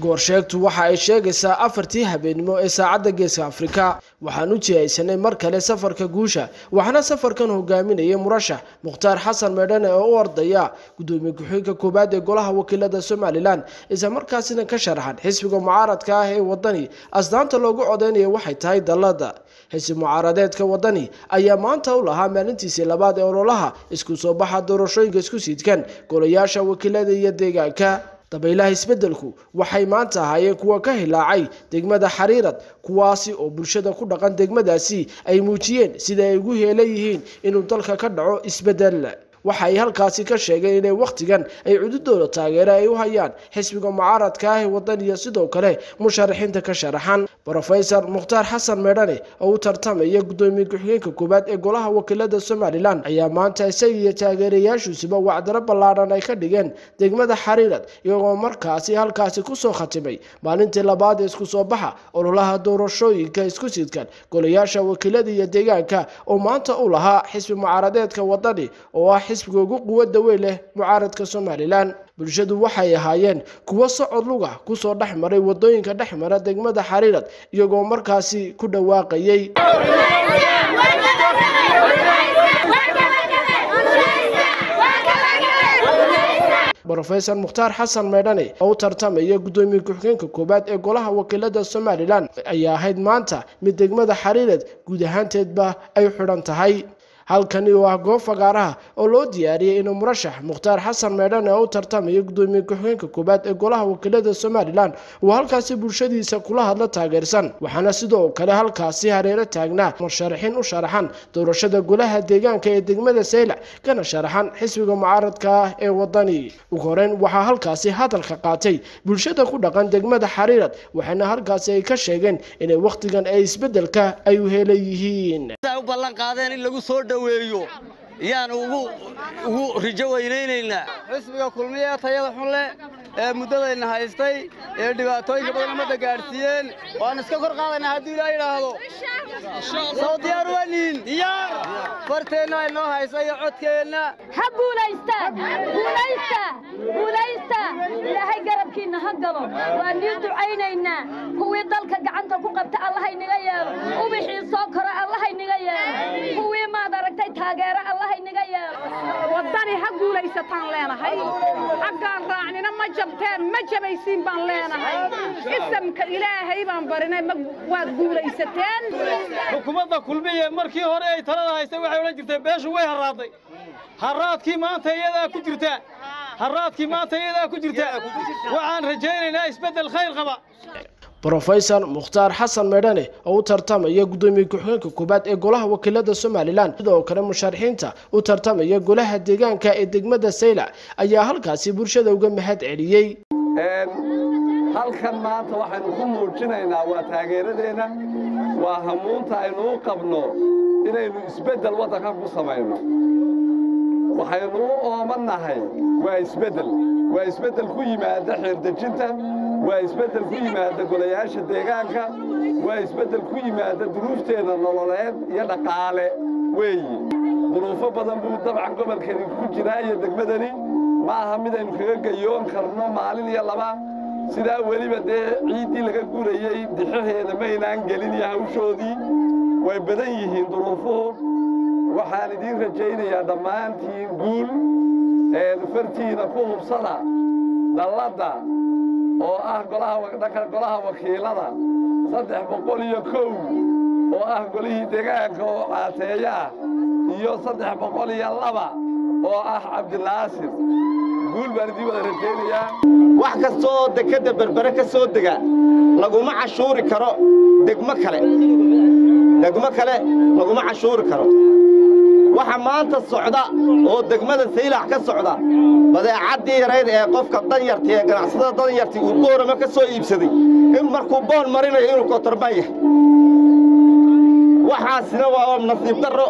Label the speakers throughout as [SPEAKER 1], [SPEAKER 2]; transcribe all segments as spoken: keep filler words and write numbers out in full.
[SPEAKER 1] goorsheegtu waxa ay sheegaysaa afartii habeenimo ee saacadda geeska Afrika waxaan u jeeysanay mar kale safarka guusha waxaana safarkan hogaaminayay murashax Mukhtaar Xasan Meedhane oo u ordaya gudoomiye ku-xigeenka koobaad ee golaha wakiilada Somaliland isla markaasina ka sharaxan xisbiga mucaaradka ah ee wadani asdaanta loogu codeynaya waxay tahay dalada xisbi mucaaradeedka wadani ayaa maanta u lahaa maalintiisii labaad ee ololaha isku soo baxa doorashooyinka isku siidkan golayaasha wakiilada iyo deegaanka dabaylaha isbedelku waxay maanta ahaayeen kuwa ka hilaacay degmada Xariirad kuwaasi oo bulshada ku dhaqan degmadaasi ay muujiyeen sida ay ugu heelayihiin inuu dalka ka dhaco isbedel waxay halkaasi ka sheegeen inay waqtigan ay cududooda taageero ay u hayaan xisbiga mucaaradka ah ee wadaniga sidoo kale musharaxiinta ka sharaxan Professor Mukhtaar Xasan Meedhane oo u tartamaya gudoomiye ku-xigeenka koobaad ee golaha wakiilada Somaliland ayaa maanta isaga taageerayaashiisa wacdaro ballaaran ay ka dhigeen degmada Xariirad iyagoo markaasi halkaasi ku soo khatimay maalintii labaad ee isku soo baxa ololaha doorashooyinka isku sidkan golayaasha wakiilada iyo deegaanka oo maanta u lahaa xisbi mucaaradeedka wadani oo ah xisbiga ugu quwadda weyn leh mucaaradka Somaliland bulshadu waxay ahaayeen kuwa socod luga ku soo dhaxmaray wadooyinka dhaxmara degmada Xariirad iyagoo markaasi ku dhawaaqayay Professor Mukhtaar Xasan Meedhane oo tartamaya gudoomiye ku-xigeenka koobaad ee golaha wakiilada Somaliland ayaa ahayd maanta mid degmada Xariirad guud ahaanteedba ay xidhan tahay halkani waa goob fagaaraha oo loo diyaariyay inuu murashax Mukhtaar Xasan Meedhane oo tartamaya gudoomiye ku-xigeenka koobaad ee golaha wakiilada Somaliland uu halkaasi bulshadiisa kula hadla taageersan waxaana sidoo kale halkaasi hareero taagnaa musharaxiin u sharaxan doorashada golaha deegaanka ee degmada Saylac kana sharaxan xisbiga mucaaradka ah ee wadani ugu horeen waxa halkaasi hadalka qaatay bulshada ku dhaqan degmada Xariirad waxaana halkaasi ay ka sheegeen inay waqtigan ay isbedelka ay u heelayihiin
[SPEAKER 2] ballan qaadeen in lagu soo dhaweeyo yaan ugu ugu rijo weynaynayna xisbiga kulmiye tayada xun leh ee muddadayna haystay ee dhibaatooyinka badan umada gaarsiiyeen waan iska kor qaadana haddii ilaahay yiraahdo soo diyaar weyn diyaar farteena ay noo haysay codkeena
[SPEAKER 3] ha guulaysta guulaysta guulaysta ilaahay garabkiina ha galo waan idin ducaynaynaa kuwii dalka gacanta ku qabta Allah inaga yeelo u bixii soo koro Allah inaga yeelo kuwii ma aragtay taageero Allah inaga yeelo wadani ha guulaysataan leenahay xaqaan raacnina ma jabteen ma jabaysiin baan leenahay ismka ilaahay baan barinay ma waad guulaysateen
[SPEAKER 4] xukuumadda kulmiye markii hore ay talada haystay waxay oran jirtay beeshu way haraaday haraadkii maanta iyada ku jirta haraadkii maanta iyada ku jirta waxaan rajaynaynaa isbedel khayr qaba
[SPEAKER 1] Professor Mukhtaar Xasan Meedhane oo u tartamaya gudoomiye ku-xigeenka koobaad ee golaha wakiilada Somaliland sidoo kale musharaxiinta u tartamaya golaha deegaanka ee degmada Saylac ayaa halkaasi bulshada uga mahad celiyay
[SPEAKER 5] halkan maanta waxaanu ku muujinaynaa waa taageeradeena waa hamuunta aynu u qabno inaynu isbedel waddanka ku samayno waxaynu u oomanahay waa isbedel waa isbedel ku yimaada xeerdejinta waa isbedel ku yimaada golayaasha deegaanka waa isbedel ku yimaada duruufteena nololeed iyo dhaqaale weeyi duruufo badan buu dabcan gobolkani ku jiraa iyo degmadani ma aha mid aynu kaga gayoon karno maalin iyo laba sidaa weliba dee ciiddii laga gurayey dixaheeda maynaan gelin iyo hawshoodii way badan yihiin duruufuhu waxaan idiin rajaynayaa dhammaantiin guul fartiina ku hubsada dalladda oo ah golaha golaha wakiilada saddex boqol iyo kow oo ah golihii deegaanka oo caateeya ah iyo saddex boqol iyo laba oo ah Cabdinaasir guul baan idin wada rajaynayaa
[SPEAKER 2] wax kastoo dekada berbere ka soo dega laguma cashuuri karo degmo kale degmo kale laguma cashuuri karo waxa maanta socda oo degmada Saylac ka socda badeecadii yareed ee qofka dan yartay ee ganacsada dan yartay uu boorama ka soo iibsaday in markuu boon marinayo inuu ka tarbaya waxaasina waa nasiib darro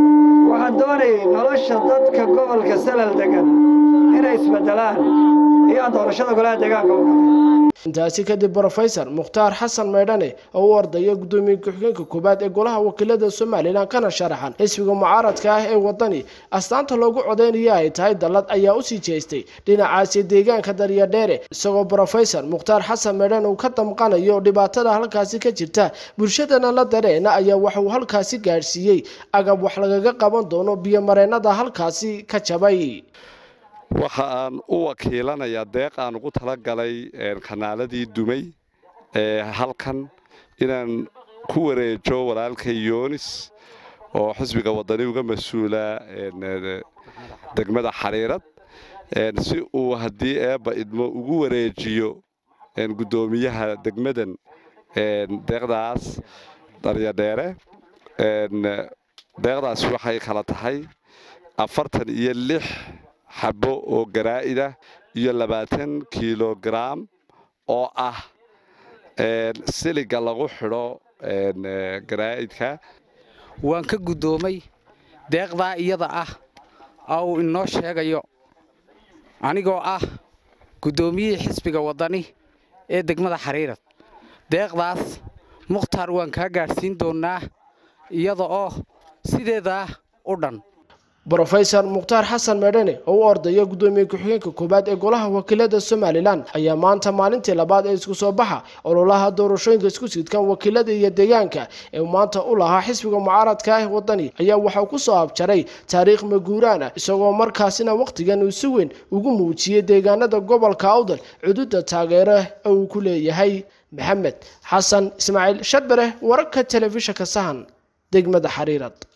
[SPEAKER 6] waxaan doonayaa nolosha dadka gobolka Salal degan inay isbedelaan iyo aan doorashada golaha deegaanka u galay
[SPEAKER 1] intaasi kadib Professor Mukhtaar Xasan Meedhane oo u ordaya gudoomiye ku-xigeenka koobaad ee golaha wakiilada Soomaaliland kana sharaxan xisbiga mucaaradka ah ee wadani astaanta loogu codeynaya ay tahay dalad ayaa u sii jeestay dhinacaasi deegaanka Daryadheere isagoo Professor Mukhtaar Xasan Meedhane uu ka damqanayo dhibaatada halkaasi ka jirta bulshadana la dareena ayaa waxa uu halkaasi gaarsiiyay agab wax laga qaban doono biyo mareenada halkaasi ka jabay
[SPEAKER 5] waxa aan u wakiilanayaa deeq aan ugu talagalay kanaaladii dumay ee halkan inaan ku wareejo walaalkay Yoonis oo xisbiga wadani uga mas'uula degmada Xariirad si uu hadii eeba idmo ugu wareejiyo gudoomiyaha degmadan deeqdaas Daryadheere deeqdaas waxay kala tahay afartan iyo lix xabo oo garaa'ida iyo labaatan kilogram oo ah siliga lagu xidho garaa'idka
[SPEAKER 7] waan ka gudoomay deeqda iyada ah oo inoo sheegayo anigoo ah gudoomiyihii xisbiga wadani ee degmada Xariirad deeqdaas Mukhtaar waan ka gaarsiin doonaa iyada oo sideeda u dhan
[SPEAKER 1] Professor Mukhtaar Xasan Meedhane oo u ordaya gudoomiye ku-xigeenka koobaad ee golaha wakiilada Soomaaliland ayaa maanta maalintii labaad ee isku soo baxa ololaha doorashooyinka isku sidkan wakiilada iyo deegaanka ee maanta u lahaa xisbiga mucaaradka ah wadani ayaa waxa ku soo abjaray taariikh maguuraan isagoo markaasina waqtigan uu si weyn ugu muujiyay deegaanada gobolka Awdal xuduudda taageero uu ku leeyahay Maxamed Xasan Ismaaciil Shadbare wararka telefishinka Sahan degmada Xariirad.